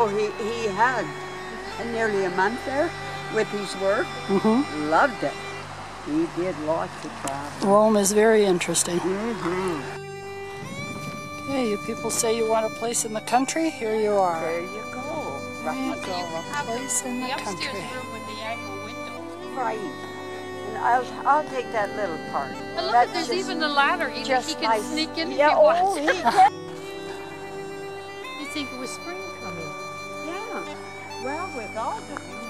Oh, he had nearly a month there with his work. Loved it. He did lots of travel. Rome is very interesting. Mm-hmm. Okay, you people say you want a place in the country? Here you are. There you go. There you go, a place in the country. Room with the angle window. Right. And I'll take that little part. And look, That's there's just- even a ladder. He just can nice. sneak in if Yeah, he oh, wants. he can. You think it was spring coming? Yeah. Well, with all the